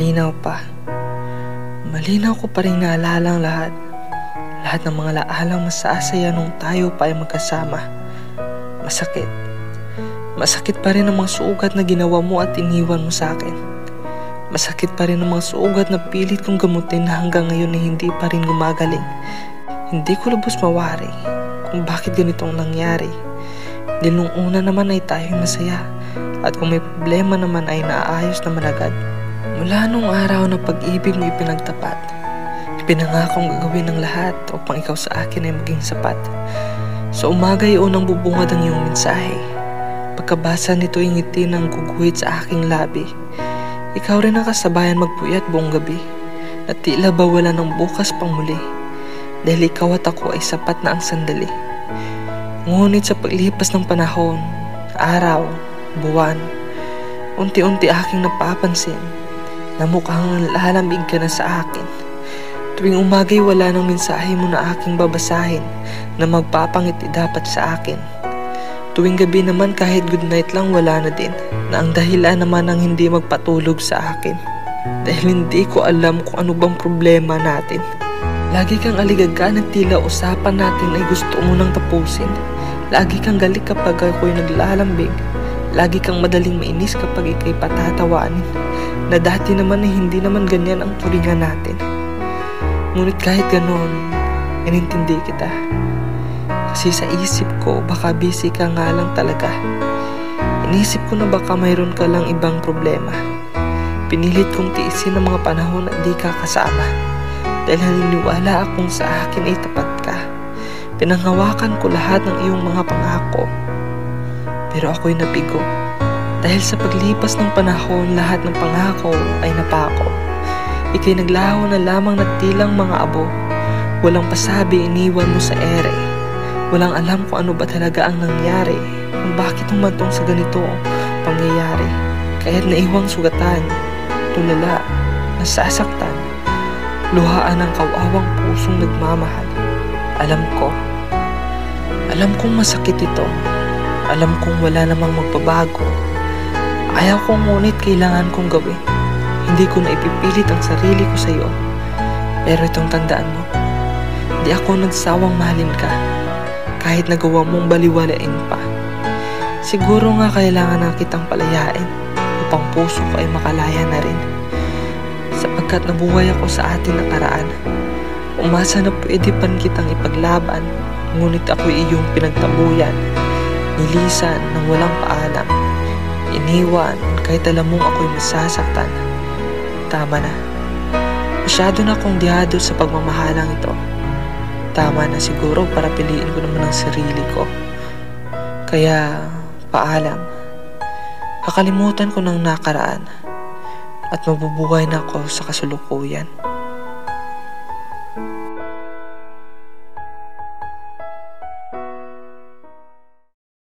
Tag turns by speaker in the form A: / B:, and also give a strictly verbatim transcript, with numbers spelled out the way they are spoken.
A: malinaw pa. Malinaw ko pa rin naalala ang lahat. Lahat ng mga laalang masasaya nung tayo pa ay magkasama. Masakit. Masakit pa rin ang mga sugat na ginawa mo at iniwan mo sa akin. Masakit pa rin ang mga sugat na pilit kong gamutin na hanggang ngayon ay hindi pa rin gumagaling. Hindi ko lubos mawari kung bakit ganitong nangyari. Dahil nung una naman ay tayo'y masaya at kung may problema naman ay naaayos naman agad. Mula nung araw na pag-ibig mo ipinagtapat, ipinangakong gagawin ng lahat upang ikaw sa akin ay maging sapat. Sa umaga ay unang bubungad ang iyong mensahe. Pagkabasa nito ay ngiti ng guguhit sa aking labi. Ikaw rin ang kasabayan magpuyat buong gabi, na tila ba wala ng bukas pang muli. Dahil ikaw at ako ay sapat na ang sandali. Ngunit sa paglipas ng panahon, araw, buwan, unti-unti aking napapansin na mukhang lalamig ka na sa akin. Tuwing umagay wala ng mensahe mo na aking babasahin na magpapangiti dapat sa akin. Tuwing gabi naman kahit good night lang wala na din, na ang dahilan naman ang hindi magpatulog sa akin. Dahil hindi ko alam kung ano bang problema natin. Lagi kang aligaga na tila usapan natin ay gusto mo nang tapusin. Lagi kang galit kapag ako'y naglalambing. Lagi kang madaling mainis kapag ika'y patatawanin, na dati naman ay hindi naman ganyan ang turingan natin. Ngunit kahit ganon, inintindi kita. Kasi sa isip ko, baka busy ka nga lang talaga. Inisip ko na baka mayroon ka lang ibang problema. Pinilit kong tiisin ang mga panahon na di ka kasama. Dahil naniniwala akong sa akin ay tapat ka. Pinanghawakan ko lahat ng iyong mga pangako. Pero ako'y nabigo. Dahil sa paglipas ng panahon, lahat ng pangako ay napako. Ika'y naglaho na lamang na tilang mga abo. Walang pasabi, iniwan mo sa ere. Walang alam kung ano ba talaga ang nangyari, kung bakit humantong sa ganito pangyayari. Kaya't naiwang sugatan, tulala, nasasaktan, luhaan ng kawawang pusong nagmamahal. Alam ko, alam kong masakit ito. Alam kong wala namang magbabago. Ayaw kong ngunit kailangan kong gawin. Hindi ko na ipipilit ang sarili ko sa iyo. Pero itong tandaan mo, di ako nagsawang mahalin ka. Kahit nagawa mong baliwalain pa. Siguro nga kailangan na kitang palayain upang puso ko ay makalaya na rin. Sapagkat nabuhay ako sa ating nakaraan. Umasa na pwede pan kitang ipaglaban, ngunit ako'y iyong pinagtabuyan. Nilisan ng walang paalam. Iniwan kahit alam mong ako'y masasaktan. Tama na. Masyado na akong dihado sa pagmamahalang ito. Tama na siguro para piliin ko naman ang sarili ko. Kaya, paalam. Kakalimutan ko ng nakaraan at mabubuhay na ako sa kasulukuyan.